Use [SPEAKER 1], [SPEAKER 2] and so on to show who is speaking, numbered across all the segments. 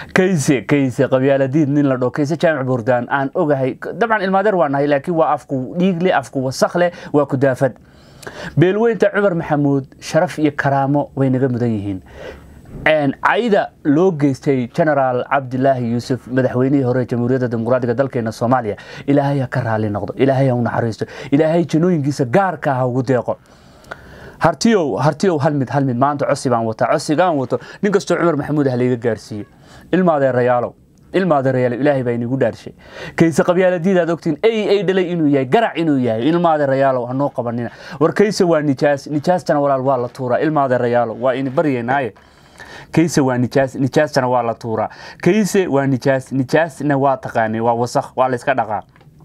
[SPEAKER 1] كيس قبيلة ديد نين لدو كيس جامع بردان aan ogahay dabcan ilmaadeer waan nahay laakiin waa afku dhiigle afku wasakhle waa ku daafad beelweynta Cumar Maxamuud sharaf iyo karaamo way naga mudan yihiin عيدا لو geystay General Abdullahi Yusuf madaxweynihii hore Jamhuuriyadda Dimuqraadiga dalkeena Soomaaliya Ilaahay ka raali noqdo Ilaahay u naxariisto Ilaahay janooyinkiisa gaarka ah ugu deeqo hartiyow hal mid maanta cusubaan wato nin kasto Cumar Maxamuud ah leega gaarsiyo ilmaadeerayaal Ilaahay baa inagu dhaarshay kaysa qabyaaladiida aad ogtiin ay dhalay inuu yahay garac inuu yahay ilmaadeerayaal hanoo qabanina war kaysa waa nijaastana walaal waa la tuuraa ilmaadeerayaal waa in baryeynaaye كيسة ونجاس أنا والله تورا كيسة ونجاس نوا تقاني ووسخ والله إسكادقة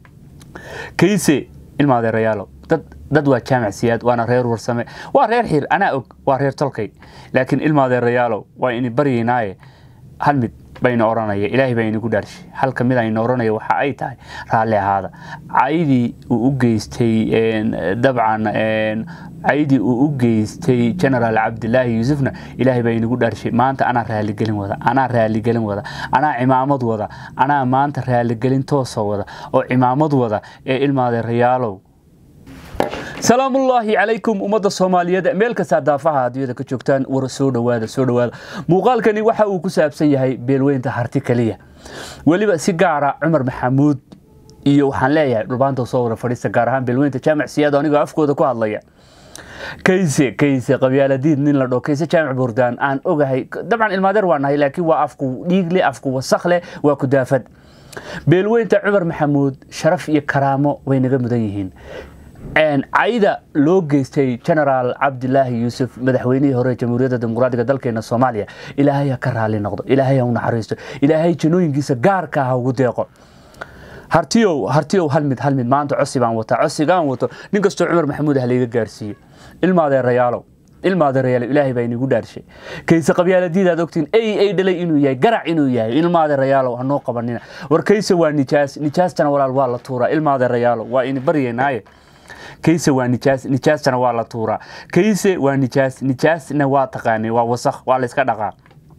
[SPEAKER 1] كيسة الماضي ريالو دد وجامع سياد وأنا غير ورسمة وغير حير أنا وغير تلقي لكن الماضي ريالو وإني بري ناي هل بين أورانية إلهي بين قدرش هل كميدا إن أورانية وحقيتها رالي هذا عيدي وأجيستي طبعا عيدي وأجيستي جنرال عبد الله يوسفنا إلهي بين قدرش ما أنت أنا رالي قلم وذا أنا عمامد وذا أنا ما أنت رالي قلم توصى وذا أو عمامد وذا الماضي ريالو سلام الله عليكم أمد الصومالية ميلك سادافها هذه كجوكتان ورسول وهذا مقالكني waxa uu ku saabsan yahay beelweynta hartikaliya waliba si gaar ah Cumar Maxamuud iyo waxaan leeyahay dhulbaanta soo wada fadhiista gaar ahaan beelweynta jaamac siyaad aniga afkooda ku hadlaya kayse qabyaaladiid nin la dhoo kayse jaamac burdaan aan ogahay dabcan ilmaadeer waan nahay laakiin waa afku dhiigle afku wasakhle waa ku daafad beelweynta Cumar Maxamuud sharaf iyo karaamo way naga mudan yihiin عيدا لو geystay General Abdullahi Yusuf madaxweynihii hore Jamhuuriyadda Dimuqraadiga dalkeena Soomaaliya Ilaahay ka raali noqdo Ilaahay u naxariisto Ilaahay janooyinkiisa gaarka ah ugu deeqo hartiyow hal mid maanta cusubaan wato nin kasto Cumar Maxamuud ah leega gaarsiyo ilmaadeerayaal Ilaahay baa inagu dhaarshay kaysa qabyaaladiida aad ogtiin ay dhalay inuu yahay garac inuu yahay ilmaadeerayaal hanoo qabanina war kaysa waa nijaastana walaal waa la tuuraa ilmaadeerayaal waa in baryeynaaye كيسة ونجاس أنا والله تورا كيسة ونجاس نوا تقاني ووسخ والله إسكادقة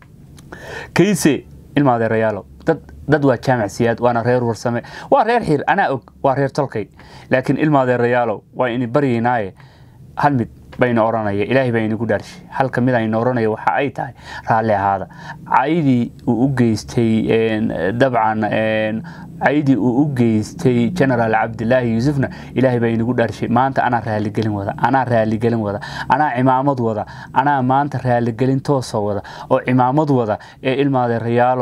[SPEAKER 1] كيسة الماضي ريالو دد وجامع سياد وأنا غير ورسمة وغير حير أنا وغير تلقي لكن الماضي ريالو وإني بري ناي هل بين أورانية إلهي بين قدرش هل كميدا إن أورانية وحقيتها رالي هذا عيدي وأجيستي طبعا عيدي وأجيستي جنرال عبد الله يوسفنا إلهي بين قدرش ما أنت أنا رالي قلم وذا أنا عمامد وذا أنا ما أنت رالي قلم توصى وذا أو عمامد وذا الماضي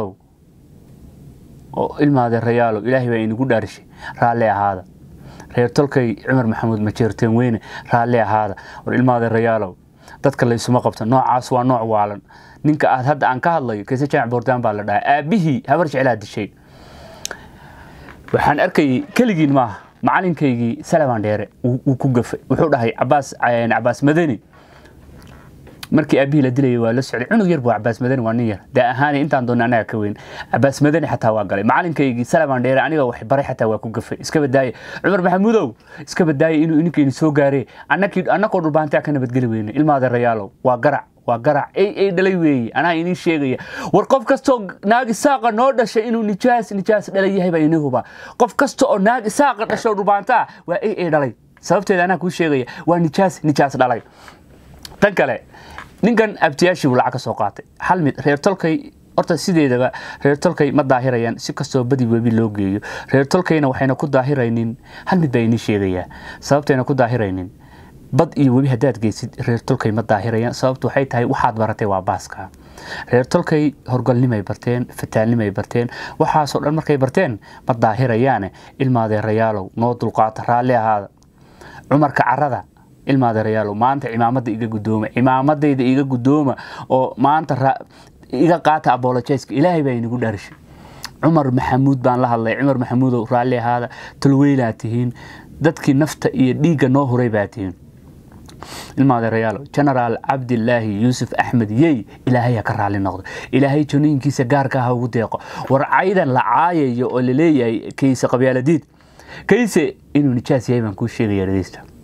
[SPEAKER 1] ريالو إلهي بين قدرش رالي هذا reer tolkay Cumar Maxamuud ma jeerteen weyne raalli ahaada war ilmaada reyaalow dadka la isuma qabto noocaas waa nooc waalan ninka aad hadda aan ka hadlayo kaysa jaac bordaan baa la dhahay aabihi habar jecel dishay waxaan arkay kaligiin ma macalinkaygii Salaman Dheere uu ku gafay wuxuu dhahay Abbas Madani markii aabihi la dilay waa la socday cunug yar buu Abbas Madani waa nin yar daa ahaani intaan doonay anaga ka weyn Abbas Madani xataa waa galay macalinkaygii Salaman Dheere aniga wax baray xataa waa ku gafay iska badaayay Cumar Maxamuudow iska badaayay inuu inkiin soo gaaray annakoo dhulbaanta ka nabad gali weyn ilmaada reyaalo waa garac ay dhalay weey ana inii sheegaya war qof kasto naag isaaqa noo dhashay inuu nijaas dhalay yahay baa inaguba qof kasto oo naag isaaqa dhashay dhulbaanta waa ay dhalay sababteeda ana ku sheegaya waa nijaas dhalay tan kale ninkan abtiyaashi uu lacag ka soo qaatay hal mid reer tolkay horta sideedaba reer tolkay ma daahirayaan si kasto badi webi loo geeyo reer tolkayna waxayna ku daahiraynin hal mid bay inii sheegaya sababteena ku daahiraynin bad iyo webi hadaad geesid reer tolkay ma daahirayaan sababtu waxay tahay waxaad baratay waa baaska reer tolkay horgalnimay barteen fataalnimay barteen waxaas oo dhan markay barteen ma daahirayaan ilmaade reyaalow noo dulqaata raalli ahaada Cumarka carrada ilmaada reyaalow maanta imaamadayda iga gudooma oo maanta iga qaata apologize Ilaahay baa inagu dhaarshay Cumar Maxamuud baan la hadlay Cumar Maxamuudow raalli ahaada talweylaatihiin dadkii nafta iyo dhiiga noo horay baatihiin ilmaada reyaalow General Abdullahi Yusuf Ahmed Ilaahay ka raali noqdo Ilaahay janooyinkiisa gaarka ah ugu deeqo war caydan la caayayo oo la leeyahay kaysa qabyaaladiid kayse inuu nijaas yahay baan ku sheegay dhageysta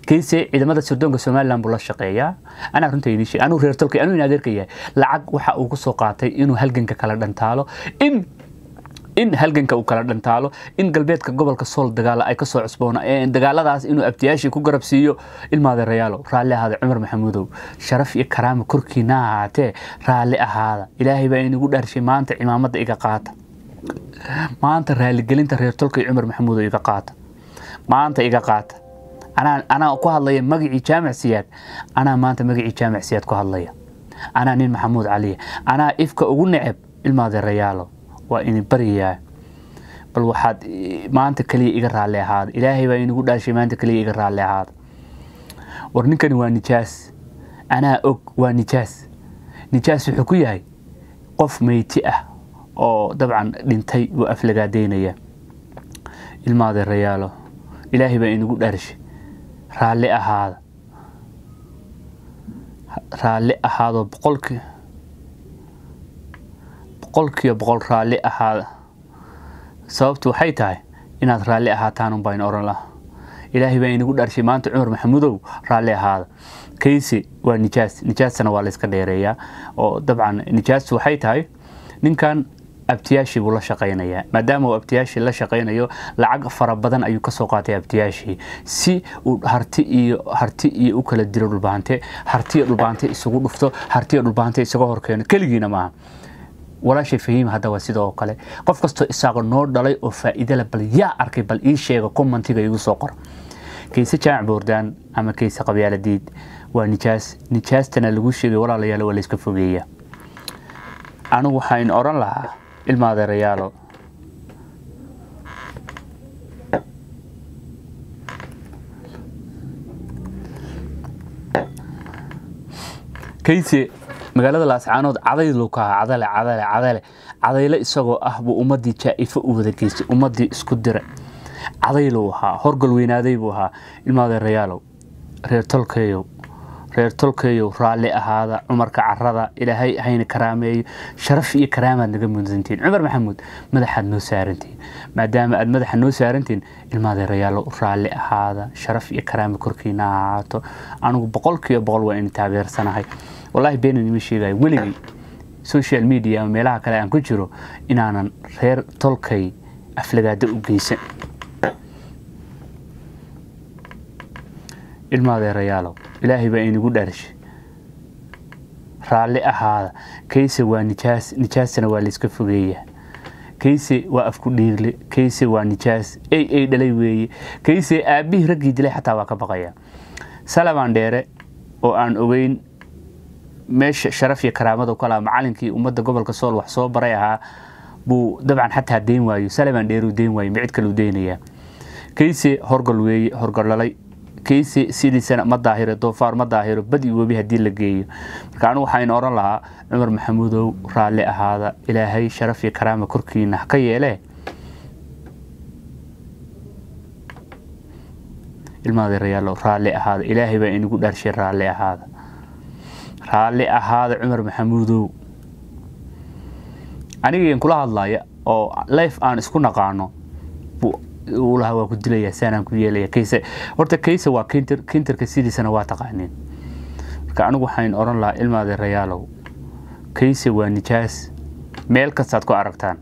[SPEAKER 1] كيسي إذا ماذا سردون كسومال لام بلا شقية أنا رنت يديش أنا غير تلقي أنا ينادر كيه لعق وحق وقصقاتي إنه هلجن كلا دنتالو إن هلجنك uu kala dhantaalo in galbeedka gobolka Sool dagaal ay ka soo cusboona dagaaladaas inuu abtiyaashi ku garab siiyo ilmaada Rayaalo raali ahaada Umar Maxamuudow sharaf iyo karaamo korkiina ahaatee raali ahaada Ilaahay baa inagu dharshay maanta imaamada iga qaata maanta raali gelinta reer tolkay Umar Maxamuudow iga qaata maanta iga qaata ana ku hadlaya magaci jaamac siyaad ana maanta magaci jaamac siyaad ku hadlaya ana nin Maxamuud Cali ana ifka ugu neceb ilmaada Rayaalo وإني بريء بل واحد ما أنت كلي يقرأ على هذا إلهي وإني قد أشي ما أنت كلي يقرأ على هذا ورنكني ونجاس أنا ونجاس نجاس حكوية هاي قف ميتئة أو طبعا لنتي وأفلق دينية الماضي الريالو إلهي وإني قد أشي رالي هذا بقولك qolkiiba boqol raali ahaada sababtu waxay tahay inaad raali ahaataan baan oran lahaa Ilaahay baa inagu dharshay maanta Umar Maxamuudow raali ahaada kaysi waa nijaasana waa la iska dheereeyaa oo dabcan nijaas waxay tahay ninkan abtiyaashi buu la shaqeynaya maadaama uu abtiyaashi la shaqeynayo lacag fara badan ayuu ka soo qaatay abtiyaashi si uu harti iyo u kala diro dhulbaante harti dhulbaante isugu dhufto harti dhulbaante isaga horkeeno kaligiina ma ولا شيء فهم هذا وسيده وقله قف كستو إساق نور دلي وفائدة لبل يا أركي بل إيش شيء كم منطقة يوسقر كيس جامع بوردان أما كيس قبيلة ديد ونجاس تنالوش ولا ليالو ولا إسكفوجية أنا وحين أوران لها الماذا ريالو كيسي magaalada Laascaanood caday loo ka cadayla isagoo ah buu ummadii jaaifo u wada geystay ummadii isku diray caday loo ahaa horgal weynaaday buu ahaa ilmaada Rayaalo reer tolkayo raali ahaada Umarka carrada Ilaahay hayna karaameeyo sharaf iyo karaamad naga mudantiin Umar Maxamuud madaxad noo saarantiin maadaama aad madaxa noo saarantiin ilmaada Rayaalo raali ahaada sharaf iyo karaamo korkiina ahaato anigu boqolkiiba waa in taageersanahay والله بيني مشي ولي سوشيال ميديا ميلها كلا عن كجرو إن أنا غير تلقي أفلقات وجيسن الماضي ريالو إلهي بيني قد أرش رالي هذا كيس ونجاس نواليس كفوجية كيس وقف كل كيس ونجاس أي دليل كيس أبيه رجع دليل حتى وكبقية سلام عن ديره وعن أوين مش شرف يا كرامته وكلا معلنكي ومدة قبل كسول وحصوب بريها بو طبعا حتى هالدين وايو سلمان ديرو دين واي معد كلو دينية كيسي هرقل للي كيسي سيدي سنة ما ظاهرة دوفار ما ظاهرة بدي وبيها الدين لقيه كانوا حين أوران لها عمر محمود رالي هذا إلهي شرف يا كرامة كركي نحكي إليه الماضي ريالو رالي هذا إلهي بأن يقول درشي رالي هذا رالي هذا عمر محمود أنا كل هالله أو لايف أنا سكون قانو ولا هو كنت لي سنة كويلة كيسة ورت كيسة وكنتر كسيدي سنوات قانين كأنه حين أوران لا إلما ذي ريالو كيسة ونجاس ميل كساتكو عرقتان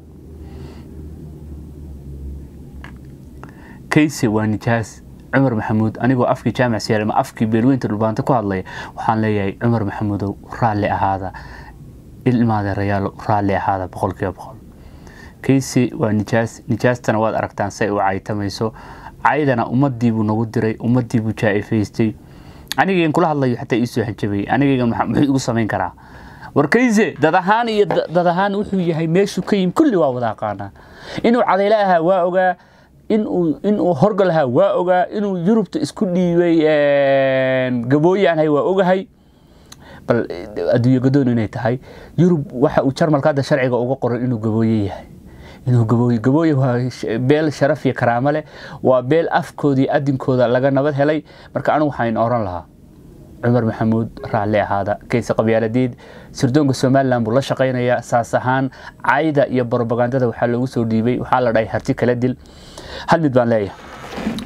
[SPEAKER 1] كيسة ونجاس عمر محمود أنا جو أفكي جامع سيارة ما أفكي بيروين تربان تكو هالله وحان لي عمر محمود رالي هذا الماذا ريال رالي هذا بقول كيا بقول كيسي ونجاس تنواد أركتان سي وعايتا ميسو عايدنا أمدي بنودري أمدي بجاي فيستي أنا جين كل هالله حتى يسوي حجبي أنا جين محمود قصة من كرا وركيزي ددهان وحوي هاي ميشو كيم كل واودا قانا إنه عديلاها واوغا إنه هرجلها واوغا إنه يوروب تسكني وي جبوي هاي واوغا هاي بل أدوية قدون إنه تهاي يوروب واحد وشرم القادة شرعي وقر إنه جبوي هاي إنه جبوي هو بيل شرف يا كرامله وبيل أفكودي أدين كودا لقنا بده هلي مركانو حين أوران لها عمر محمود رالي هذا كيس قبيلة ديد سردون الصومال لام بالله شقينا يا ساسهان عايدة يا بروباغندا وحلو سوديبي وحال راي هرتي كلا ديل هل مدبان ليه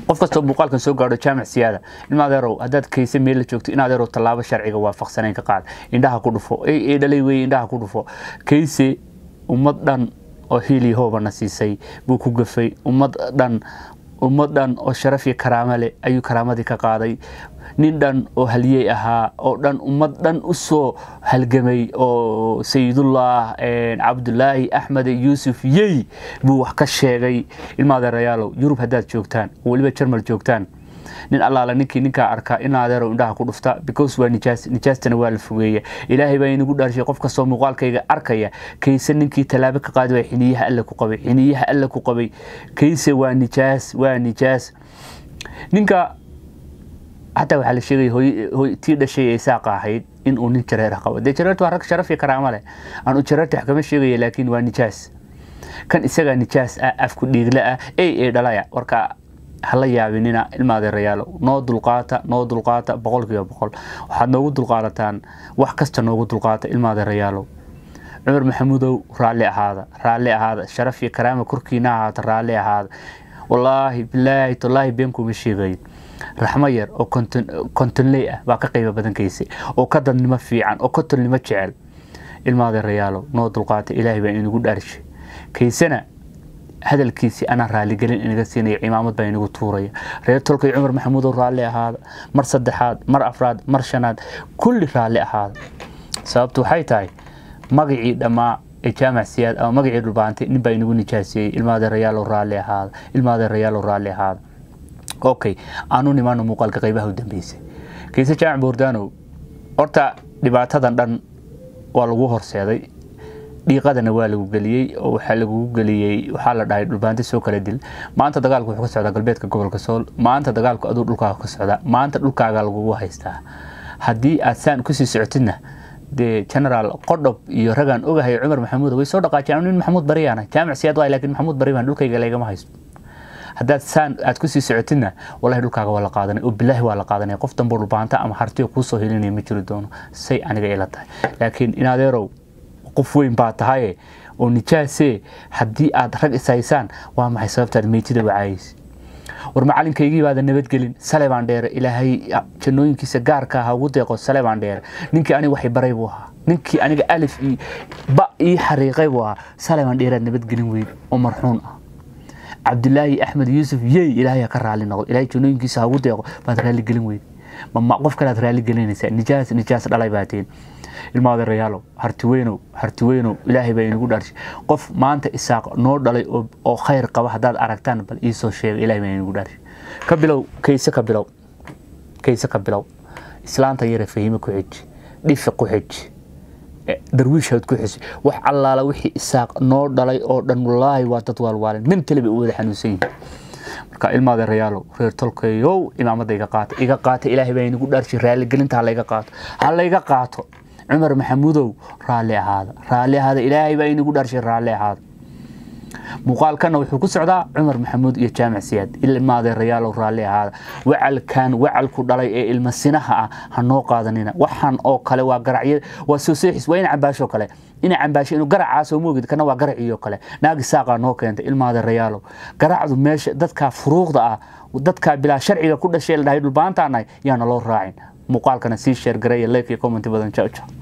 [SPEAKER 1] qof kasta muuqaalkan soo gaadho jaamac siyaada ilma adeerow haddaad kayse meel la joogto in adeerow tallaabo sharciga waafaqsanayn ka qaad indhaha ku dhufo ee dhalay weey indhaha ku dhufo kayse ummad dhan oo hiili hoobana siisay buu ku gafay ummad dhan oo sharaf iyo karaamo leh ayuu karaamadii ka qaaday nin dhan oo haliyey ahaa oo dhan ummad dhan u soo halgamay oo sayidullah cabdullaahi axmed yuusuf yey buu wax ka sheegay ilma adeerayaalow yurub haddaad joogtaan weliba jarmal joogtaan nin allaala ninkaa arkaa in adeerow indhaha ku dhufta because waa nijaastana waa la fogeeya ilaahay baa inagu dhaarshay qof kastoo muuqaalkayga arkaya kayse ninkii tallaabo ka qaadi waa xiniyaha alla ku qabay kayse waa nijaas ninka حتى وحال الشيء هو تيدا شيء ساق أحد إن أوني جرير قوي ده جرير توارك شرف يكرامه له أنا جرير تحكم الشيء لكن ونجاس كان إسقى نجاس أفكر ديغلا أي دلايا وركا هلا يا بنينا الماضي الريال نود القاطة بقول كيا بقول وحد نود القاطتان وحكست نود القاطة الماضي الريال عمر محمود رالي هذا شرف يكرامه كركينا هذا رالي هذا والله بالله تالله بينكم الشيء غير رحمير أو كنتن ليه باقي قيمة بدن كيسي أو كذا نما فيعان أو كتر نما تشعل الماضي الريال نود القاطع إلهي بين نقول أرش كيسنا هذا الكيسي أنا رالي قلين إن قسيني إمامة بين نقول طورية ريال تركي عمر محمود الرالي هذا مر صدحات مر أفراد مر شناد كل رالي هذا سببته حيتاي مقعي دما جامع سياد أو مقعي ربانتي نبين نقول نجاسي الماضي الريال الرالي هذا اوكي aanu nimaano muuqaalka qaybaha u dambeysay kayse jaac boordaano horta dhibaatadan dhan waa lagu horseeday dhiiqadana waa lagu galiyay oo waxa la dhahay dhulbaanti soo kala dil maanta dagaalku wuxuu ka socdaa galbeedka gobolka Sool maanta dagaalku aduu dhulkaaga ka socdaa maanta dhulkaaga lagu haystaa hadii aad saan ku sii socotidna de general qodob iyo ragan ogahay Umar Maxamuud way soo dhaqaajeen in Maxamuud Bariyaana jaamac siyaad waa laakiin Maxamuud Bariyaana dhulkayga leegama haysto هذا سان أتكسي سعتنا والله يقولك ولا قادني وبالله ولا قادني قف تنبور بانتا أم حرتي وقصه هيليني مجردون سي أنا جاي لطه لكن إن هذا رو قفوين بات هاي ونجاسي حدي أدرك إسايسان وهم حسابته الميتي ده وعايز ورمعلم كيجي بعد النبت قلين سلام عندير إلى هاي كنوين كيس جاركا هوديقو سلام عندير نينكي أنا وحي بريبوها نينكي أنا ألف إي بقى حريقي بوها سلام عندير النبت قلين وين ومرحون عبد الله أحمد يوسف يي إلهي كرر على النقل إلهي جنون كيس هوديقو بعد رالي قلين وين ما قف كلا رالي قلين نجاس على باتين الماضي الريالو هرتوينو إلهي بين يقول أرش قف ما أنت إساق نور دلي أو خير قوة حداد أركتان بل إيسو شيء إلهي بين يقول أرش كبلو كيس كبلو إسلام تغير فهيم كوحج ديف كوحج درويش هاد كوحج وح الله لو وحي إساق نور دلي أو دن والله واتطوال والين من تلبي أول حنوسين الماضي الريالو غير تلقيو إمامة إيقا قات إلهي بين يقول أرش رالي قلنت على إيقا قاتو عمر محمود رالي هذا إلهي بين يقول أرش رالي هذا مقال كان وحكو كسعدا عمر محمود يا جامع سياد إلا الماضي الريال ورالي هذا وعل كدلي المسنها هنو قادنينا وحن أو كله وقرعي وسوسيحس وين عباشو كله إن عباش إنه قرع عاسو موجود كنا وقرعيو كله ناقي ساقا نو كانت الماضي الريال قرع ذو ماشي دتك فروق ده ودتك بلا شرعي كل شيء اللي هيدو البانتانا يعني الله راعين مقال كان سي شير قريه ليك كومنت بدن